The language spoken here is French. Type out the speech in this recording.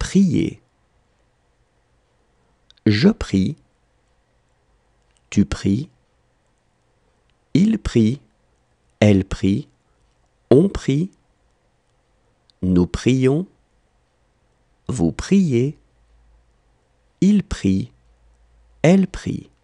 prier. Je prie. Tu pries. Il prie. Elle prie. On prie. Nous prions. Vous priez. Il prie. Elle prie.